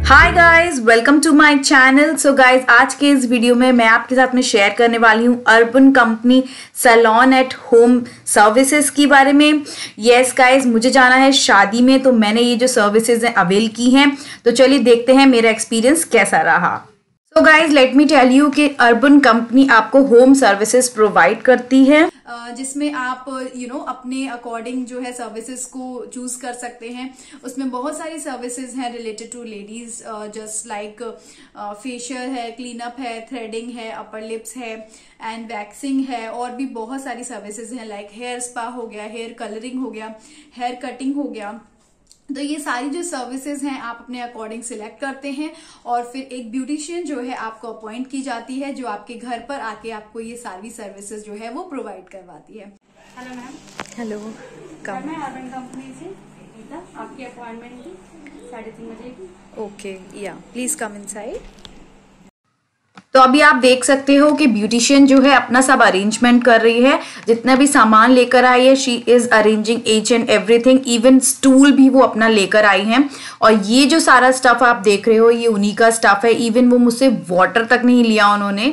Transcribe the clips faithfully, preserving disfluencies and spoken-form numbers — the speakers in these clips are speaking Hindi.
Hi guys, welcome to my channel. So guys, आज के इस वीडियो में मैं आपके साथ में शेयर करने वाली हूँ Urban Company salon at home services के बारे में। यस गाइस, मुझे जाना है शादी में, तो मैंने ये जो सर्विसेज हैं अवेल की हैं। तो चलिए देखते हैं मेरा एक्सपीरियंस कैसा रहा। So guys, let me tell you कि अर्बन कंपनी आपको होम सर्विसेज प्रोवाइड करती है, जिसमें आप यू नो अपने अकॉर्डिंग जो है सर्विसेज को चूज कर सकते हैं। उसमें बहुत सारी सर्विसेज हैं related to ladies, just like facial है, क्लीनअप है, थ्रेडिंग है, अपर लिप्स है एंड वैक्सिंग है, और भी बहुत सारी सर्विसेज हैं लाइक हेयर स्पा हो गया, हेयर कलरिंग हो गया, हेयर कटिंग हो गया। तो ये सारी जो सर्विसेज हैं आप अपने अकॉर्डिंग सिलेक्ट करते हैं और फिर एक ब्यूटिशियन जो है आपको अपॉइंट की जाती है, जो आपके घर पर आके आपको ये सारी सर्विसेज जो है वो प्रोवाइड करवाती है। Hello ma'am. हेलो, कम मैं अर्बन कंपनी से गीता, आपकी अपॉइंटमेंट थी साढ़े तीन बजे की। ओके, या प्लीज कम इनसाइड। तो अभी आप देख सकते हो कि ब्यूटिशियन जो है अपना सब अरेंजमेंट कर रही है। जितना भी सामान लेकर आई है, she is arranging each and everything. Even stool भी वो अपना लेकर आई हैं। और ये जो सारा स्टफ आप देख रहे हो, ये उन्हीं का स्टफ है। इवन वो मुझसे वाटर तक नहीं लिया उन्होंने।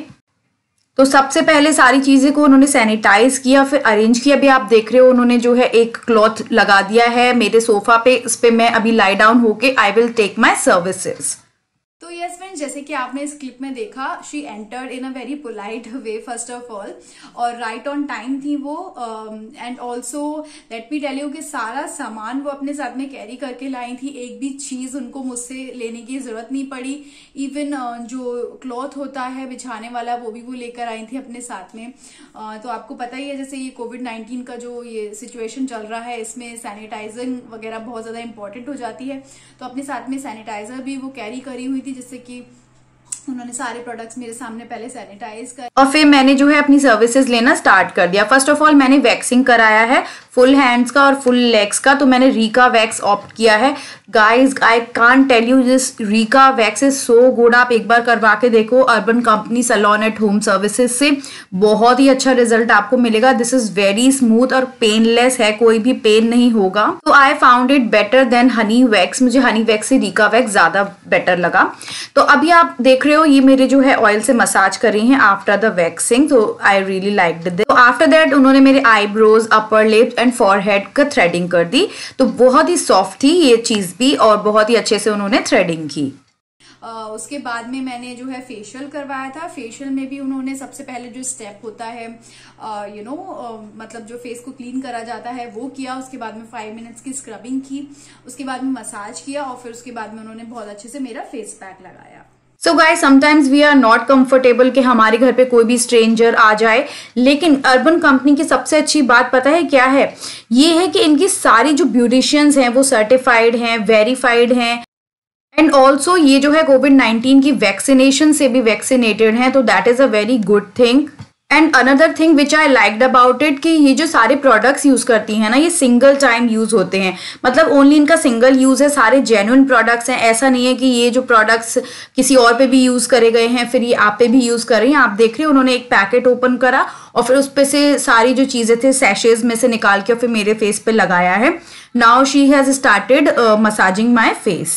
तो सबसे पहले सारी चीजें को उन्होंने सैनिटाइज किया, फिर अरेंज किया। अभी आप देख रहे हो उन्होंने जो है एक क्लॉथ लगा दिया है मेरे सोफा पे। इस पे मैं अभी लाई डाउन होके I will take my services. तो यस फ्रेंड्स, जैसे कि आपने इस क्लिप में देखा, she entered in a very polite way first of all, और राइट ऑन टाइम थी वो। And also let me tell you कि सारा सामान वो अपने साथ में कैरी करके लाई थी। एक भी चीज उनको मुझसे लेने की जरूरत नहीं पड़ी। इवन uh, जो क्लॉथ होता है बिछाने वाला, वो भी वो लेकर आई थी अपने साथ में। uh, तो आपको पता ही है, जैसे ये कोविड नाइन्टीन का जो ये सिचुएशन चल रहा है, इसमें सैनिटाइजिंग वगैरह बहुत ज्यादा इंपॉर्टेंट हो जाती है। तो अपने साथ में सैनिटाइजर भी वो कैरी करी हुई थी, जिससे कि उन्होंने सारे प्रोडक्ट्स मेरे सामने पहले सैनिटाइज कर, और फिर मैंने जो है अपनी सर्विसेज लेना स्टार्ट कर दिया। फर्स्ट ऑफ ऑल मैंने वैक्सिंग कराया है फुल हैंड्स का और फुल लेग्स का। तो मैंने रीका वैक्स ऑप्ट किया है। Guys, I can't tell you, this Rica wax is so good. आप एक बार करवा के देखो Urban Company salon at home services से, बहुत ही अच्छा रिजल्ट आपको मिलेगा। दिस इज वेरी स्मूथ और पेनलेस है, कोई भी पेन नहीं होगा। तो I found it better than honey wax. मुझे हनी वैक्स से रीका वैक्स ज्यादा बेटर लगा। तो अभी आप देख रहे हो ये मेरे जो है ऑयल से मसाज कर रही हैं आफ्टर द वैक्सिंग। तो आई रियली लाइक्ड दिस। तो आफ्टर दैट उन्होंने मेरे eyebrows, upper lips and forehead का थ्रेडिंग कर दी। तो बहुत ही सॉफ्ट थी ये चीज भी, और बहुत ही अच्छे से उन्होंने थ्रेडिंग की। Uh, उसके बाद में मैंने जो है फेशियल करवाया था। फेशियल में भी उन्होंने सबसे पहले जो स्टेप होता है यू नो मतलब जो फेस को क्लीन करा जाता है वो किया। उसके बाद में फाइव मिनट्स की स्क्रबिंग की, उसके बाद में मसाज किया, और फिर उसके बाद में उन्होंने बहुत अच्छे से मेरा फेस पैक लगाया। So guys, sometimes we are not comfortable कि हमारे घर पे कोई भी स्ट्रेंजर आ जाए, लेकिन अर्बन कंपनी की सबसे अच्छी बात पता है क्या है? ये है कि इनकी सारी जो ब्यूटिशियंस हैं वो सर्टिफाइड हैं, वेरीफाइड हैं, एंड ऑल्सो ये जो है कोविड नाइन्टीन की वैक्सीनेशन से भी वैक्सीनेटेड हैं। तो that is a very good thing. And another thing which I liked about it कि ये जो सारे प्रोडक्ट्स यूज करती हैं ना, ये सिंगल टाइम यूज होते हैं। मतलब ओनली इनका सिंगल यूज है। सारे जेन्युइन प्रोडक्ट्स हैं। ऐसा नहीं है कि ये जो प्रोडक्ट्स किसी और पे भी यूज करे गए हैं फिर ये आप पे भी यूज कर रही हैं। आप देख रहे हो उन्होंने एक पैकेट ओपन करा और फिर उस पे से सारी जो चीजें थे सैशेज में से निकाल के और फिर मेरे फेस पे लगाया है। Now she has started massaging my face.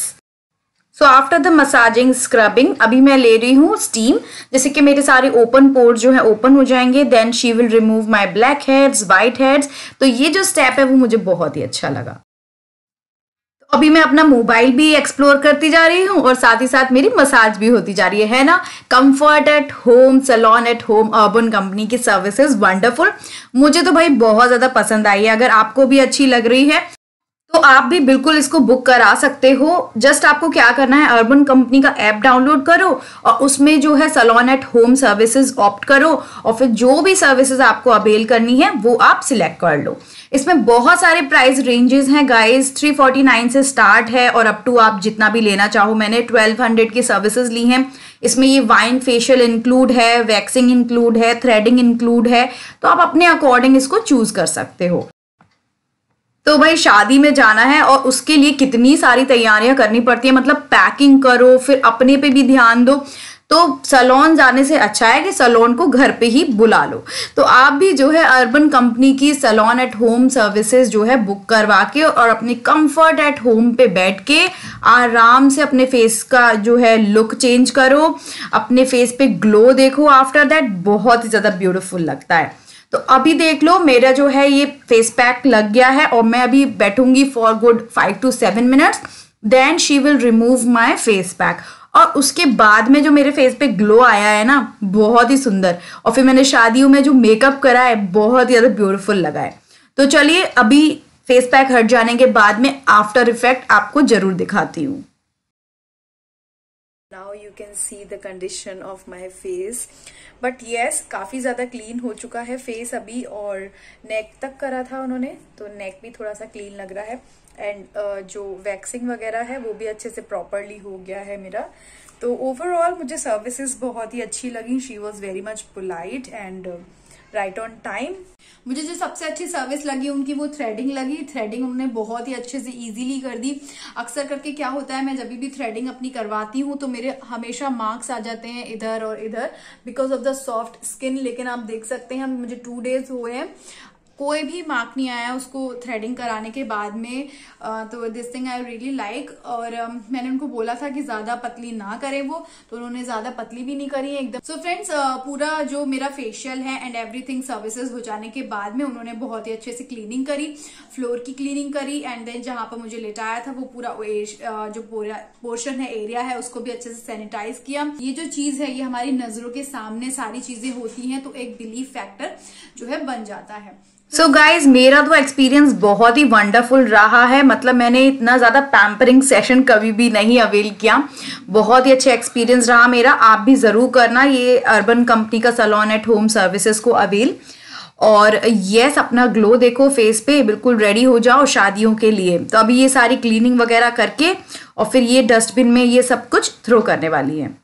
So after the massaging scrubbing अभी मैं ले रही हूँ स्टीम, जैसे कि मेरे सारे ओपन पोर्स जो है ओपन हो जाएंगे। Then she will remove my black heads, white heads. तो ये जो स्टेप है वो मुझे बहुत ही अच्छा लगा। तो अभी मैं अपना मोबाइल भी एक्सप्लोर करती जा रही हूँ और साथ ही साथ मेरी मसाज भी होती जा रही है, है ना। Comfort at home, salon at home, Urban Company की सर्विसेज वंडरफुल। मुझे तो भाई बहुत ज्यादा पसंद आई है। अगर आपको भी अच्छी लग रही है तो आप भी बिल्कुल इसको बुक करा सकते हो। जस्ट आपको क्या करना है, अर्बन कंपनी का ऐप डाउनलोड करो और उसमें जो है salon at home services opt करो, और फिर जो भी सर्विसेज आपको अवेल करनी है वो आप सिलेक्ट कर लो। इसमें बहुत सारे प्राइस रेंजेस हैं गाइस, थ्री फोर्टी नाइन से स्टार्ट है और अप टू आप जितना भी लेना चाहो। मैंने ट्वेल्व हंड्रेड की सर्विसेज ली हैं। इसमें ये वाइन फेशियल इंक्लूड है, वैक्सिंग इंक्लूड है, थ्रेडिंग इंक्लूड है। तो आप अपने अकॉर्डिंग इसको चूज कर सकते हो। तो भाई शादी में जाना है और उसके लिए कितनी सारी तैयारियां करनी पड़ती है। मतलब पैकिंग करो, फिर अपने पे भी ध्यान दो। तो सैलून जाने से अच्छा है कि सैलून को घर पे ही बुला लो। तो आप भी जो है अर्बन कंपनी की सैलून एट होम सर्विसेज जो है बुक करवा के और अपनी कंफर्ट एट होम पे बैठ के आराम से अपने फेस का जो है लुक चेंज करो, अपने फेस पे ग्लो देखो। आफ्टर दैट बहुत ही ज्यादा ब्यूटीफुल लगता है। तो अभी देख लो मेरा जो है ये फेस पैक लग गया है और मैं अभी बैठूंगी for good five to seven minutes, then she will remove my face pack. और उसके बाद में जो मेरे फेस पे ग्लो आया है ना, बहुत ही सुंदर। और फिर मैंने शादियों में जो मेकअप करा है बहुत ही ज्यादा ब्यूटीफुल लगा है। तो चलिए अभी फेस पैक हट जाने के बाद में आफ्टर इफेक्ट आपको जरूर दिखाती हूँ। Now you can see the condition of my face, but yes काफी ज्यादा क्लीन हो चुका है फेस अभी। और नेक तक करा था उन्होंने, तो नेक भी थोड़ा सा क्लीन लग रहा है। एंड uh, जो वैक्सिंग वगैरह है वो भी अच्छे से प्रॉपरली हो गया है मेरा। तो ओवरऑल मुझे सर्विसेज बहुत ही अच्छी लगी। She was very much polite and right on time. मुझे जो सबसे अच्छी सर्विस लगी उनकी वो थ्रेडिंग लगी। थ्रेडिंग उन्होंने बहुत ही अच्छे से इजीली कर दी। अक्सर करके क्या होता है, मैं जब भी थ्रेडिंग अपनी करवाती हूँ तो मेरे हमेशा मार्क्स आ जाते हैं इधर और इधर because of the soft skin. लेकिन आप देख सकते हैं मुझे टू डेज हुए हैं, कोई भी मार्क नहीं आया उसको थ्रेडिंग कराने के बाद में। तो this thing I really like. और uh, मैंने उनको बोला था कि ज्यादा पतली ना करें वो, तो उन्होंने ज्यादा पतली भी नहीं करी है एकदम। सो so फ्रेंड्स, uh, पूरा जो मेरा फेशियल है एंड एवरीथिंग सर्विसेज हो जाने के बाद में उन्होंने बहुत ही अच्छे से क्लीनिंग करी, फ्लोर की क्लीनिंग करी। एंड देन जहां पर मुझे लेटाया था वो पूरा uh, जो पूरा पोर्शन है, एरिया है, उसको भी अच्छे से सैनिटाइज किया। ये जो चीज है ये हमारी नजरों के सामने सारी चीजें होती हैं तो एक बिलीफ फैक्टर जो है बन जाता है। सो so गाइज, मेरा तो एक्सपीरियंस बहुत ही वंडरफुल रहा है। मतलब मैंने इतना ज्यादा पैम्परिंग सेशन कभी भी नहीं अवेल किया। बहुत ही अच्छा एक्सपीरियंस रहा मेरा। आप भी जरूर करना ये अर्बन कंपनी का सैलून एट होम सर्विसेज को अवेल। और यस, अपना ग्लो देखो फेस पे, बिल्कुल रेडी हो जाओ शादियों के लिए। तो अभी ये सारी क्लीनिंग वगैरह करके और फिर ये डस्टबिन में ये सब कुछ थ्रो करने वाली है।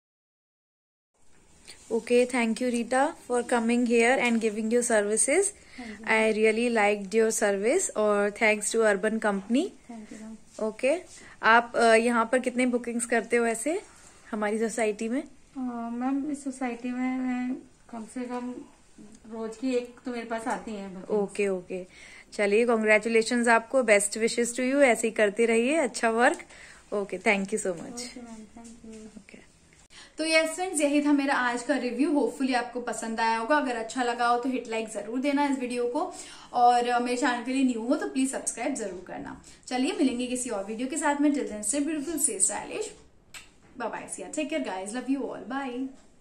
Okay, thank you Rita for coming here and giving your services. I really liked your service और thanks to Urban Company. Thank you. Okay, आप uh, यहाँ पर कितने बुकिंग्स करते हो ऐसे हमारी सोसाइटी में? मैम uh, इस सोसाइटी में मैं कम से कम रोज की एक तो मेरे पास आती है। ओके ओके, चलिए कॉन्ग्रेचुलेशंस आपको, बेस्ट विशेस टू यू। ऐसे ही करते रहिए अच्छा work. Okay, thank you so much. Okay, तो यस फ्रेंड्स, यही था मेरा आज का रिव्यू। होपफुली आपको पसंद आया होगा। अगर अच्छा लगा हो तो हिट लाइक जरूर देना इस वीडियो को, और मेरे चैनल के लिए न्यू हो तो प्लीज सब्सक्राइब जरूर करना। चलिए मिलेंगे किसी और वीडियो के साथ में। Till then stay beautiful, stay stylish, bye bye, see ya, take care guys, love you all, bye.